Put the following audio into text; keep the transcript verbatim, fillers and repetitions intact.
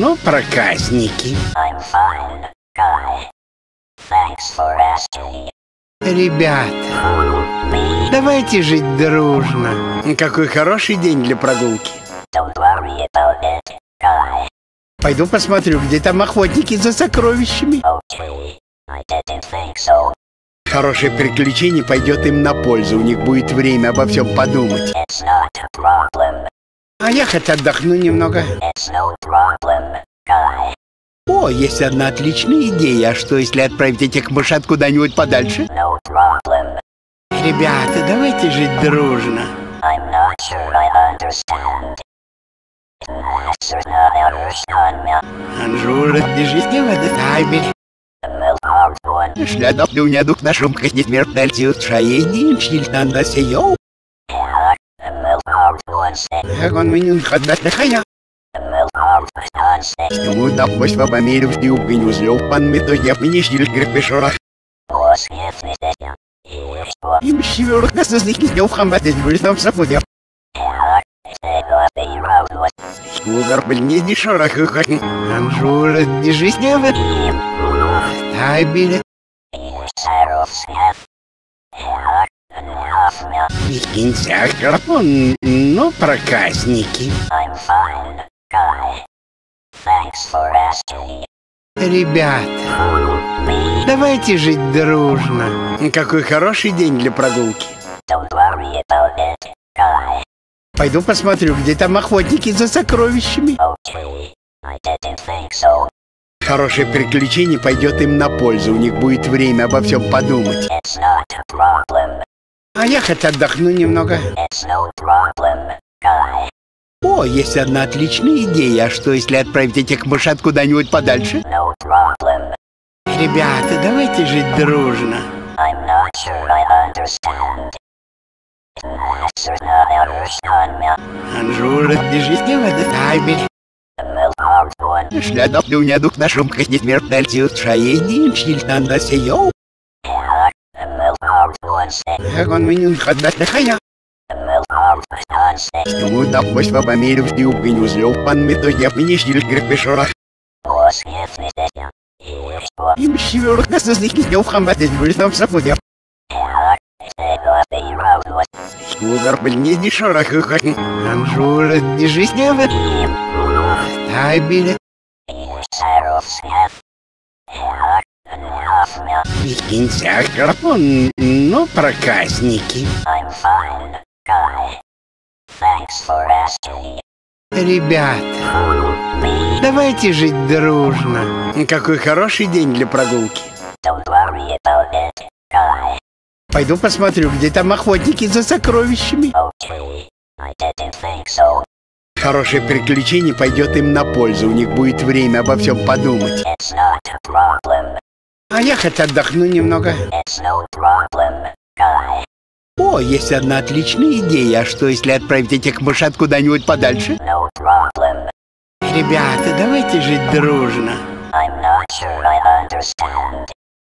Ну, проказники. I'm fine, Guy. Thanks for asking. Ребята, Me? давайте жить дружно. Какой хороший день для прогулки. Don't worry about it, Guy. Пойду посмотрю, где там охотники за сокровищами. Okay, I didn't think so. Хорошее приключение пойдет им на пользу. У них будет время обо всем подумать. It's not a problem. А я хоть отдохну немного. It's no problem, Guy. О, есть одна отличная идея. А что, если отправить этих мышат куда-нибудь подальше? No problem. Ребята, давайте жить дружно. I'm not sure I understand. Answer not understand me. Анжура, держите в этот табель. The milk hard one. Шлядов люнядух на шумках не смертельцию шаедин, шильтан да сеё. Yeah, the milk hard one said. Как он меня ходать на хая. The milk hard one said. Ему на почва померив в дюб, и не узлёв пан мы, то я бы не шил грепешорах. Was if it is. If what? Им щевёрок нас из них не ухамбатить, будет нам сапудя. Yeah, they got the road was. Угар блин не шорах, Анжура, держись в этот табель. Sarah Smith. Yeah, and half me. Кинця, гарпун, ну, проказники. I'm fine, Guy. Thanks for asking. Ребята, Me? давайте жить дружно. Какой хороший день для прогулки. Don't worry about it, Guy. Пойду посмотрю, где там охотники за сокровищами. Okay, I didn't think so. Хорошее приключение пойдет им на пользу. У них будет время обо всем подумать. It's not a problem. А я хоть отдохну немного. It's no problem, Guy. О, есть одна отличная идея. А что, если отправить этих мышат куда-нибудь подальше? No problem. Ребята, давайте жить дружно. I'm not sure I understand. Answer not understand me. Анжура, держите в этот табель. The milk hard one. Шлядов люнядух на шумках не смертельцию шаедин, шильтан да сеё. Yeah, the milk hard one said. Как он меня ходать на хая. The milk hard one said. Ему на почва померив в дюб, и не узлёв пан мы, то я бы не шил грепешорах. Was if it is. If what? Им щевёрок нас из них не ухамбатить, будет нам сапудя. Yeah, they got the road was. Угар блин не шорах, Анжура, держись в этот табель. Sarah Smith. Yeah, and half me. Кинця, гарпун, ну, проказники. I'm fine, Guy. Thanks for asking. Ребята, Me? давайте жить дружно. Какой хороший день для прогулки. Don't worry about it, Guy. Пойду посмотрю, где там охотники за сокровищами. Okay, I didn't think so. Хорошее приключение пойдет им на пользу. У них будет время обо всем подумать. It's not a problem. А я хоть отдохну немного. It's no problem, Guy. О, есть одна отличная идея. А что, если отправить этих мышат куда-нибудь подальше? No problem. Ребята, давайте жить дружно. I'm not sure I understand.